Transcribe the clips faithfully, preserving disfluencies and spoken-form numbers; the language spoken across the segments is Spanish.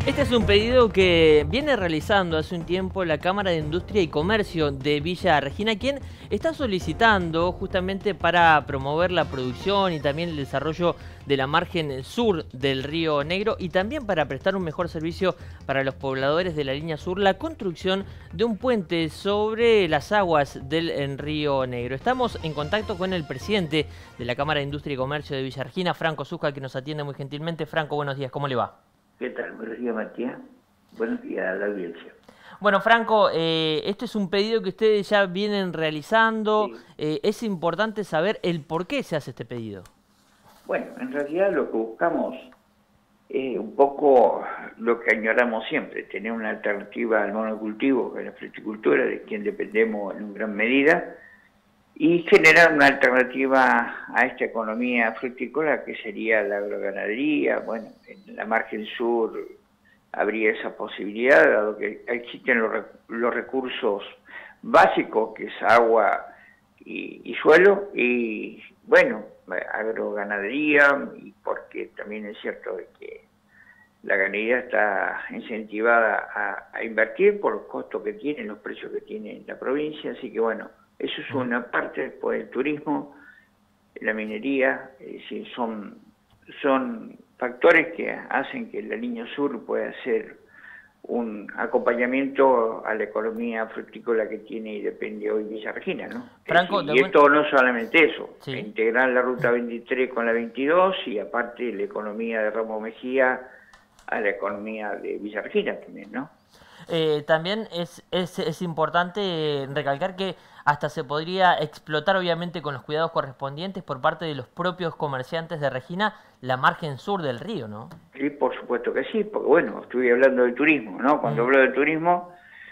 Este es un pedido que viene realizando hace un tiempo la Cámara de Industria y Comercio de Villa Regina, quien está solicitando justamente para promover la producción y también el desarrollo de la margen sur del Río Negro y también para prestar un mejor servicio para los pobladores de la línea sur, la construcción de un puente sobre las aguas del Río Negro. Estamos en contacto con el presidente de la Cámara de Industria y Comercio de Villa Regina, Franco Zújar, que nos atiende muy gentilmente. Franco, buenos días, ¿cómo le va? ¿Qué tal? Buenos días, Matías. Buenos días a la audiencia. Bueno, Franco, eh, este es un pedido que ustedes ya vienen realizando. Sí. Eh, es importante saber el por qué se hace este pedido. Bueno, en realidad lo que buscamos es un poco lo que añoramos siempre, tener una alternativa al monocultivo, que es la fruticultura, de quien dependemos en gran medida, y generar una alternativa a esta economía frutícola que sería la agroganadería. Bueno, en la margen sur habría esa posibilidad, dado que existen los, los recursos básicos, que es agua y, y suelo, y bueno, agroganadería, y porque también es cierto de que la ganadería está incentivada a, a invertir por los costos que tiene, los precios que tiene la provincia, así que bueno, eso es una parte. Después el turismo, la minería, es decir, son, son factores que hacen que la línea sur pueda ser un acompañamiento a la economía frutícola que tiene y depende hoy Villa Regina, ¿no? Franco, Es decir, y buen... esto no solamente eso, sí. integrar la ruta veintitrés con la veintidós y aparte la economía de Ramos Mejía a la economía de Villa Regina también, ¿no? Eh, también es, es, es importante recalcar que hasta se podría explotar, obviamente con los cuidados correspondientes por parte de los propios comerciantes de Regina, la margen sur del río, ¿no? Sí, por supuesto que sí, porque bueno, estuve hablando del turismo, ¿no? Cuando Mm. hablo del turismo,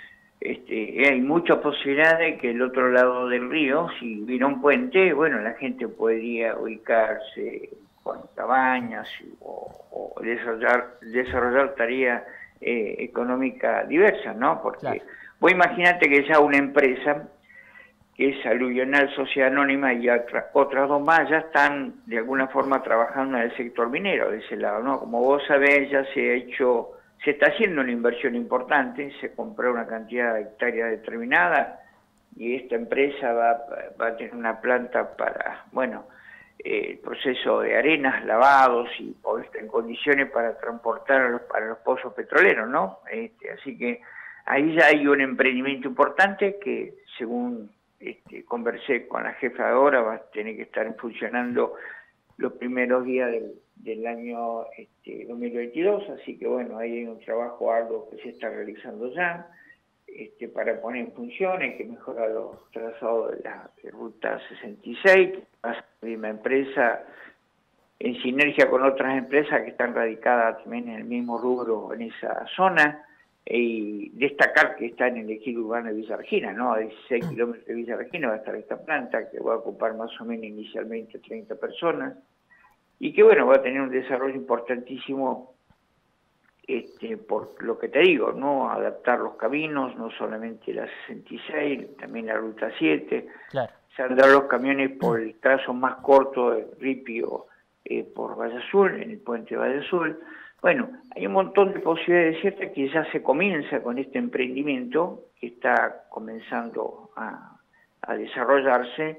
este, hay muchas posibilidades que el otro lado del río, si hubiera un puente, bueno, la gente podría ubicarse con cabañas o, o desarrollar, desarrollar tareas eh, económicas diversas, ¿no? Porque Claro. vos imaginate que ya una empresa que es Aluvional Sociedad Anónima y otra, otras dos más ya están de alguna forma trabajando en el sector minero de ese lado, ¿no? Como vos sabés, ya se ha hecho, se está haciendo una inversión importante, se compró una cantidad de hectáreas determinada y esta empresa va, va a tener una planta para, bueno, eh, el proceso de arenas, lavados y puesta en condiciones para transportar a los, para los pozos petroleros, ¿no? Este, así que ahí ya hay un emprendimiento importante que, según Este, conversé con la jefa de obra, va a tener que estar funcionando los primeros días del, del año este, dos mil veintidós, así que bueno, ahí hay un trabajo arduo que se está realizando ya este, para poner en funciones, que mejora los trazados de la de ruta sesenta y seis, que pasa la misma empresa en sinergia con otras empresas que están radicadas también en el mismo rubro en esa zona. Y destacar que está en el ejido urbano de Villa Regina, ¿no? A dieciséis kilómetros de Villa Regina va a estar esta planta que va a ocupar más o menos inicialmente treinta personas y que bueno, va a tener un desarrollo importantísimo este, por lo que te digo, ¿no? Adaptar los caminos, no solamente la sesenta y seis, también la ruta siete, Claro. saldrán los camiones por el trazo más corto de Ripio eh, por Valle Azul, en el puente Valle Azul. Bueno, hay un montón de posibilidades ciertas que ya se comienza con este emprendimiento que está comenzando a, a desarrollarse,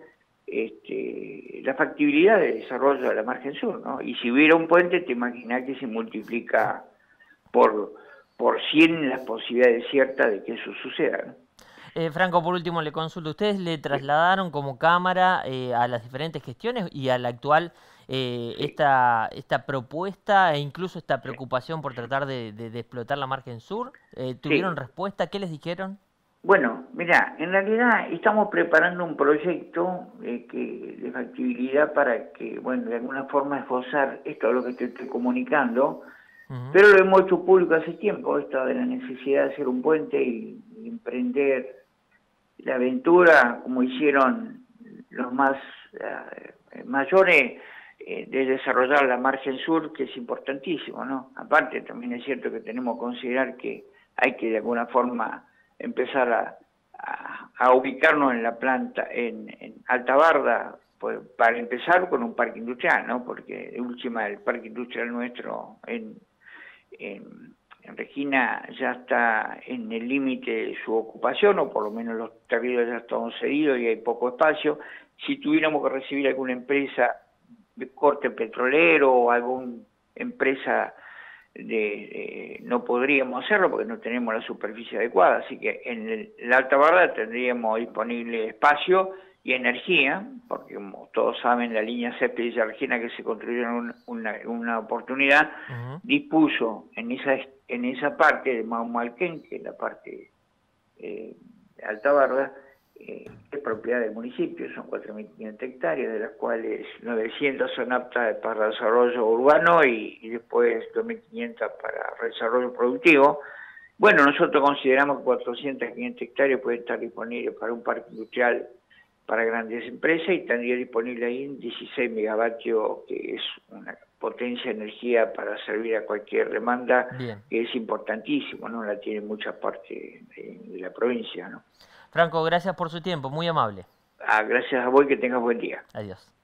este, la factibilidad de desarrollo de la margen sur, ¿no? Y si hubiera un puente, te imaginas que se multiplica por, por cien las posibilidades ciertas de que eso suceda, ¿no? Eh, Franco, por último le consulto, ¿ustedes le trasladaron como Cámara eh, a las diferentes gestiones y a la actual eh, Sí, esta, esta propuesta e incluso esta sí, preocupación por tratar de, de, de explotar la margen sur? Eh, ¿Tuvieron sí. respuesta? ¿Qué les dijeron? Bueno, mira, en realidad estamos preparando un proyecto eh, que, de factibilidad para que, bueno, de alguna forma esbozar esto es lo que te estoy comunicando, Uh-huh. pero lo hemos hecho público hace tiempo, esto de la necesidad de hacer un puente y, y emprender la aventura, como hicieron los más eh, mayores, eh, de desarrollar la margen sur, que es importantísimo, ¿no? Aparte, también es cierto que tenemos que considerar que hay que de alguna forma empezar a, a, a ubicarnos en la planta, en, en Alta Barda, pues, para empezar con un parque industrial, ¿no? Porque de última el parque industrial nuestro en, en en Regina ya está en el límite de su ocupación, o por lo menos los territorios ya están cedidos y hay poco espacio. Si tuviéramos que recibir alguna empresa de corte petrolero o alguna empresa de, de no podríamos hacerlo porque no tenemos la superficie adecuada, así que en el, la Alta Barda tendríamos disponible espacio y energía, porque como todos saben, la línea Césped de Regina, que se construyó en un, una, una oportunidad, uh-huh. dispuso en esa en esa parte de Maumalquén, que es la parte eh, de Alta Barda, eh, que es propiedad del municipio, son cuatro mil quinientas hectáreas, de las cuales novecientas son aptas para desarrollo urbano y, y después dos mil quinientas para desarrollo productivo. Bueno, nosotros consideramos que cuatrocientas, quinientas hectáreas pueden estar disponibles para un parque industrial para grandes empresas y tendría disponible ahí dieciséis megavatios, que es una potencia de energía para servir a cualquier demanda. Bien. Que es importantísimo, ¿no? La tiene mucha parte de, de la provincia, ¿no? Franco, gracias por su tiempo, muy amable. Ah, gracias a vos y que tengas buen día. Adiós.